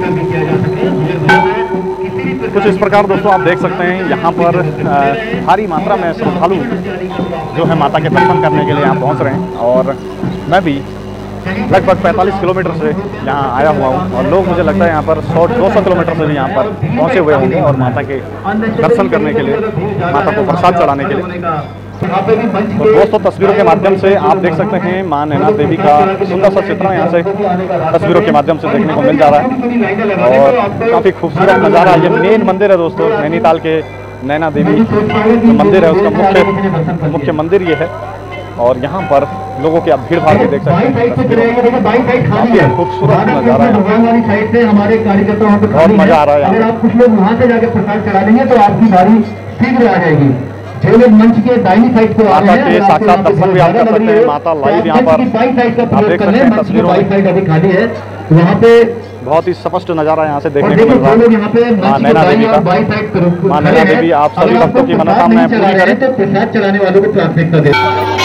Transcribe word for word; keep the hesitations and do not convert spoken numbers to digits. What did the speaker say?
कुछ इस प्रकार दोस्तों आप देख सकते हैं यहाँ पर भारी मात्रा में श्रद्धालु जो है माता के दर्शन करने के लिए यहाँ पहुँच रहे हैं। और मैं भी लगभग पैंतालीस किलोमीटर से यहाँ आया हुआ हूँ और लोग मुझे लगता है यहाँ पर सौ दो सौ किलोमीटर से भी यहाँ पर पहुँचे हुए होंगे और माता के दर्शन करने के लिए, माता को प्रसाद चढ़ाने के लिए। तो दोस्तों तस्वीरों के माध्यम से आप देख सकते हैं मां नैना देवी का सुंदर सा चित्रण यहाँ से तस्वीरों के माध्यम से देखने को मिल जा रहा है और काफ़ी खूबसूरत नज़ारा। ये मेन मंदिर है दोस्तों, नैनीताल के नैना देवी जो मंदिर है उसका मुख्य मुख्य मंदिर ये है। और यहाँ पर लोगों की आप भीड़ भाड़ भी देख सकते हैं, खूबसूरत नज़ारा है, हमारे कार्यकर्ता बहुत मजा आ रहा है। अगर आप कुछ लोग वहाँ से जाकर प्रसाद चढ़ा देंगे तो आपकी बारी शीघ्र आ जाएगी। जो लोग मंच के दाहिनी साइड को आ रहे हैं, माता के साक्षात दर्शन भी आप कर सकते हैं। माता लाइव यहाँ पर आप देख सकते हैं तस्वीरों में, साइड अभी खाली है, वहाँ पे बहुत ही स्पष्ट नज़ारा यहाँ से देखने को मिल रहा है। मां नैना देवी का, मां नैना देवी आप सभी भक्तों की मनोकामनाएं पूरी करें। प्रसाद चलाने वालों को प्राथमिकता दें।